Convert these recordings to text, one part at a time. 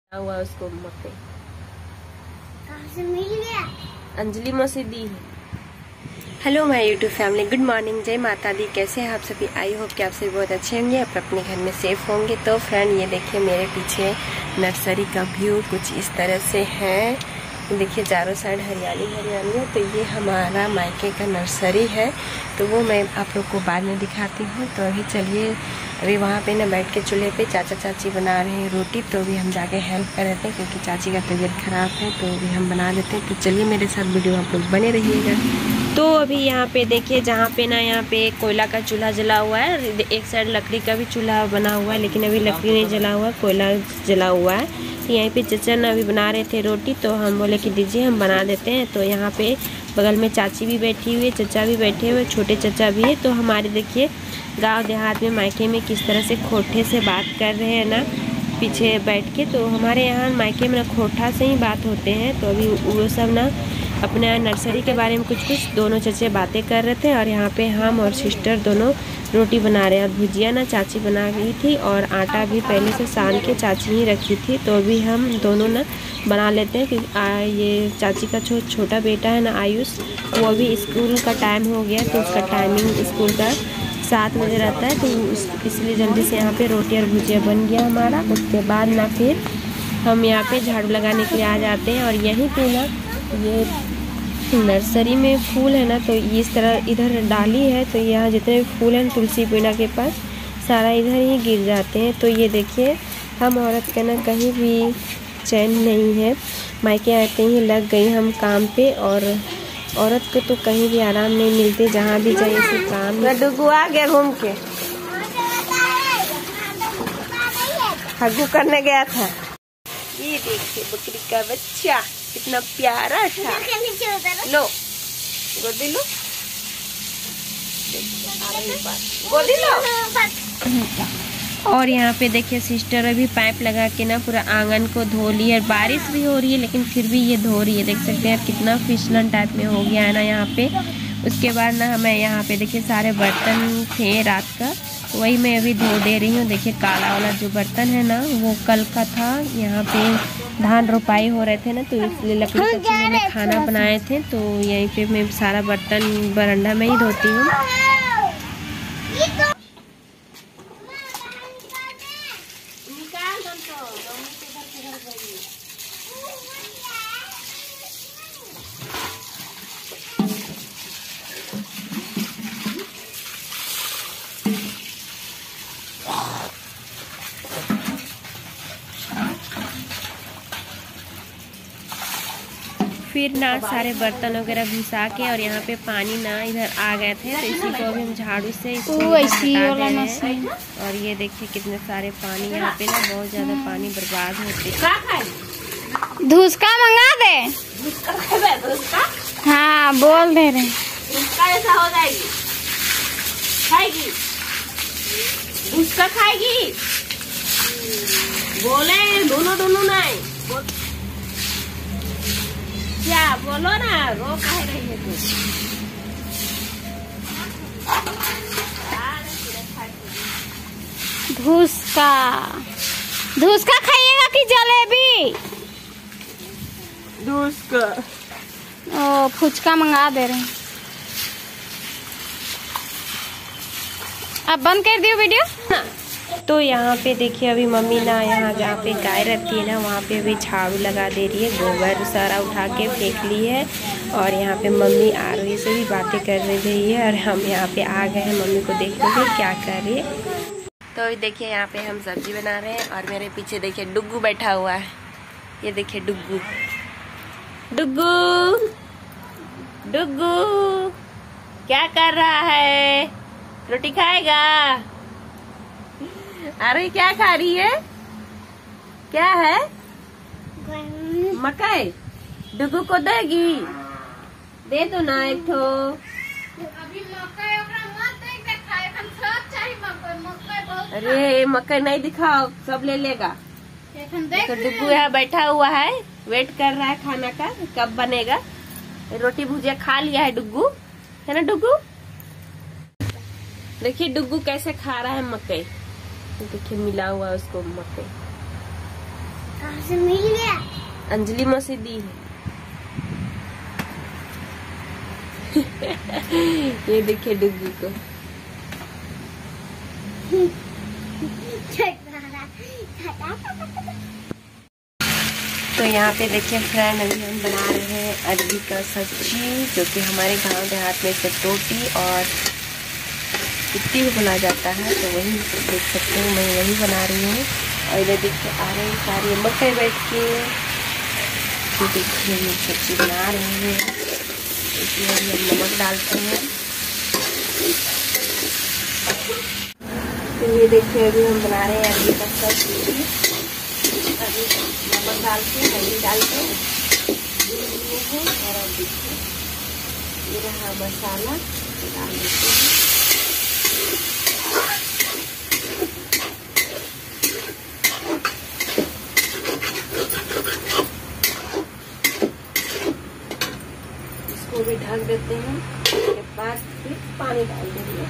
हुआ उसको मक्के कहाँ से मिल गया? अंजलि मौसी दी है। Hello my YouTube family, good morning, जय माता दी। कैसे हैं आप सभी? आई होप कि आप सभी बहुत अच्छे होंगे, आप अपने घर में सेफ होंगे। तो फ्रेंड, ये देखिए मेरे पीछे नर्सरी का व्यू कुछ इस तरह से है। देखिए चारों साइड हरियाली हरियाली है। तो ये हमारा मायके का नर्सरी है, तो वो मैं आप लोग को बाद में दिखाती हूँ। तो अभी चलिए, अभी वहाँ पे ना बैठ के चूल्हे पे चाचा चाची बना रहे हैं रोटी, तो अभी हम जाके हेल्प कर रहे थे क्योंकि चाची का तबीयत खराब है, तो अभी हम बना देते हैं। तो चलिए मेरे साथ वीडियो आप लोग बने रहिएगा। तो अभी यहाँ पे देखिए, जहाँ पे ना यहाँ पे कोयला का चूल्हा जला हुआ है, एक साइड लकड़ी का भी चूल्हा बना हुआ है, लेकिन अभी लकड़ी नहीं जला हुआ, कोयला जला हुआ है। यहीं पे चचा ना अभी बना रहे थे रोटी, तो हम बोले कि दीजिए हम बना देते हैं। तो यहाँ पे बगल में चाची भी बैठी हुई है, चचा भी बैठे हुए, छोटे चचा भी है। तो हमारे देखिए गांव देहात में मायके में किस तरह से खोटे से बात कर रहे हैं ना, पीछे बैठ के। तो हमारे यहाँ मायके में ना खोटा से ही बात होते हैं। तो अभी वो सब ना अपने नर्सरी के बारे में कुछ दोनों चचे बातें कर रहे थे, और यहाँ पे हम और सिस्टर दोनों रोटी बना रहे हैं। और भुजिया ना चाची बना रही थी, और आटा भी पहले से सान के चाची ही रखी थी। तो अभी हम दोनों ना बना लेते हैं क्योंकि ये चाची का छोटा बेटा है ना आयुष, वो अभी स्कूल का टाइम हो गया, तो उसका टाइमिंग स्कूल का 7 बजे रहता है। तो इसलिए जल्दी से यहाँ पे रोटी और भुजिया बन गया हमारा। उसके बाद ना फिर हम यहाँ पे झाड़ू लगाने के लिए आ जाते हैं। और यहीं पे ना ये नर्सरी में फूल है ना, तो इस तरह इधर डाली है, तो यहाँ जितने भी फूल हैं तुलसी पीड़ा के पास सारा इधर ही गिर जाते हैं। तो ये देखिए, हम औरत का ना कहीं भी चैन नहीं है, मायके आते ही लग गई हम काम पे। और औरत को तो कहीं भी आराम नहीं मिलते, जहाँ भी जाए इसे काम। डुगू आ गया घूम के, हग्गू करने गया था। ये देखिए बकरी का बच्चा कितना प्यारा था। लो गोदी लो, गोदी लो। और यहाँ पे देखिए सिस्टर अभी पाइप लगा के ना पूरा आंगन को धो ली है। बारिश भी हो रही है लेकिन फिर भी ये धो रही है, देख सकते हैं कितना फिसलन टाइप में हो गया है ना यहाँ पे। उसके बाद ना हमें यहाँ पे देखिए सारे बर्तन थे रात का, वही मैं अभी धो दे रही हूँ। देखिए काला वाला जो बर्तन है ना वो कल का था। यहाँ पे धान रोपाई हो रहे थे ना, तो इसलिए लकड़ी के चूल्हे में खाना बनाए थे। तो यहीं पे मैं सारा बर्तन बरंडा में ही धोती हूँ। फिर ना सारे बर्तन वगैरह घुसा के, और यहाँ पे पानी ना इधर आ गए थे, तो इसी को अभी हम झाड़ू से इसको हटा दे रहे हैं। और ये देखिए कितने सारे पानी यहाँ पे ना, बहुत ज्यादा पानी बर्बाद होते हैं। धुसका मंगा दे। हाँ बोल दे रहे। ऐसा हो जाएगी, खाएगी उसका, खाएगी बोले दोनों नहीं क्या बोलो ना, रो कह रही है तू। धुसका खाइएगा कि जलेबी? धुसका। ओ फुचका मंगा दे रहे हैं। अब बंद कर दियो वीडियो। तो यहाँ पे देखिए अभी मम्मी ना यहाँ जहाँ पे गाय रहती है ना, वहाँ पे अभी झाड़ू लगा दे रही है, गोबर सारा उठा के फेंक ली है। और यहाँ पे मम्मी आ रही से भी बातें कर रही है, और हम यहाँ पे आ गए हैं मम्मी को देखने के क्या कर रही है। तो अभी देखिए यहाँ पे हम सब्जी बना रहे हैं, और मेरे पीछे देखिए डुग्गू बैठा हुआ है। ये देखिए डुग्गू डुग्गू डुग्गू क्या कर रहा है? रोटी खाएगा? अरे क्या खा रही है? क्या है? मकई। डुगू को देगी? दे दो ना एक ठो। अरे मकई नहीं दिखाओ, सब ले लेगा। तो डुगू यहाँ बैठा हुआ है, वेट कर रहा है खाना का, कब बनेगा। रोटी भुजिया खा लिया है डुगू, है ना डुगू? देखिए डुगू कैसे खा रहा है मकई। देखिए मिला हुआ है उसको मकई। कहाँ से मिल गया? अंजलि मौसी दी है। ये देखिए डुग्गी को। तो यहाँ पे देखिए फ्रेंड, अभी हम बना रहे हैं अरबी का सब्जी, जो कि हमारे गांव देहात में इसे टोटी और टिक्की भी बुला जाता है। तो वही देख सकते हैं, मैं वही बना रही हूँ। और इधर देखिए आ रहे हैं सारे मक्के बैठ के। तो देखिए हम सब्जी बना रहे हैं, इसमें अभी हम नमक डालते हैं। तो ये देखिए अभी हम बना रहे हैं अरबी का सब्जी। अभी नमक डाल के, हल्दी डाल के और अब देखिए ये रहा मसाला डाल देते हैं। इसको भी ढक देते हैं, उसके बाद फिर पानी डाल देंगे।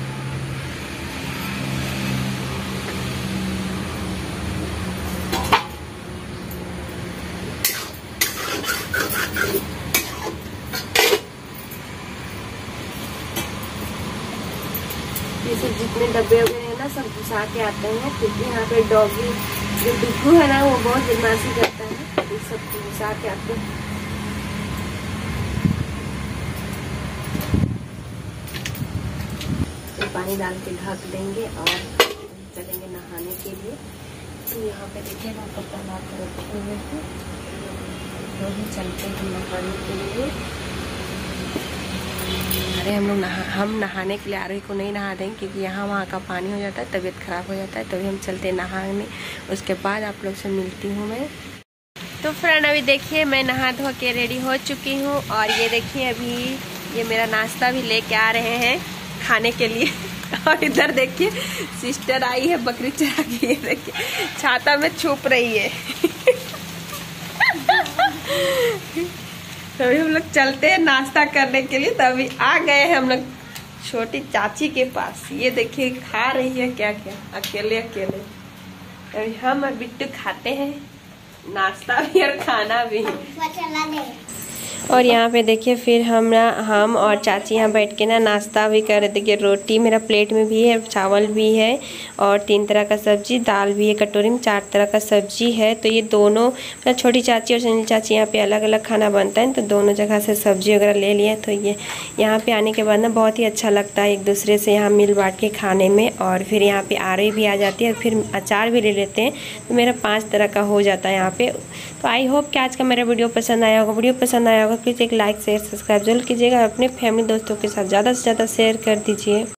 ये सब जितने डब्बे वब्बे हैं ना, सब घुसा के आते हैं, क्योंकि यहाँ पे डॉगी जो डुग्गू है ना, वो बहुत बदमाशी करता है। ये सब घुसा के आते हैं। तो पानी डाल के ढक देंगे और चलेंगे नहाने के लिए। तो यहाँ पे देखिए हम कपड़ा ला कर रखे हुए हैं, तो ही चलते हैं नहाने के लिए। अरे हम नहाने के लिए आ रही को नहीं नहा देंगे, क्योंकि यहाँ वहाँ का पानी हो जाता है, तबीयत खराब हो जाता है। तभी हम चलते हैं नहाने, उसके बाद आप लोग से मिलती हूँ मैं। तो फ्रेंड अभी देखिए मैं नहा धो के रेडी हो चुकी हूँ, और ये देखिए अभी ये मेरा नाश्ता भी लेके आ रहे हैं खाने के लिए। और इधर देखिए सिस्टर आई है बकरी चरा के, ये देखिए छाता में छुप रही है। तो अभी हम लोग चलते हैं नाश्ता करने के लिए। तो अभी आ गए हैं हम लोग छोटी चाची के पास। ये देखिए खा रही है क्या क्या, अकेले अकेले। अभी हम और बिट्टू खाते हैं नाश्ता भी और खाना भी। और यहाँ पे देखिए फिर हम और चाची यहाँ बैठ के ना नाश्ता भी कर रहे। देखिए रोटी मेरा प्लेट में भी है, चावल भी है, और 3 तरह का सब्जी, दाल भी है, कटोरी में 4 तरह का सब्जी है। तो ये दोनों मतलब छोटी चाची और संजय चाची यहाँ पे अलग अलग खाना बनता है, तो दोनों जगह से सब्जी वगैरह ले लिया। तो ये यहाँ पे आने के बाद ना बहुत ही अच्छा लगता है एक दूसरे से यहाँ मिल बांट के खाने में। और फिर यहाँ पे आरे भी आ जाती है, और फिर अचार भी ले लेते हैं। तो मेरा 5 तरह का हो जाता है यहाँ पे। तो आई होप कि आज का मेरा वीडियो पसंद आया होगा। वीडियो पसंद आया होगा प्लीज़ एक लाइक शेयर सब्सक्राइब जरूर कीजिएगा। अपने फैमिली दोस्तों के साथ ज़्यादा से ज़्यादा शेयर कर दीजिए।